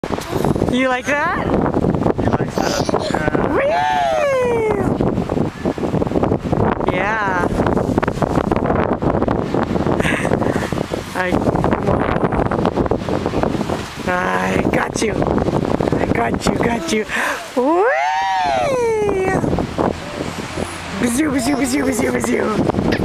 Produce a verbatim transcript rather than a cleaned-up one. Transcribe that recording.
You like that? You like that? Uh, Whee! Yeah. I, I got you. I got you, got you. Whee! Bazoo, bazoo, bazoo, bazoo, bazoo.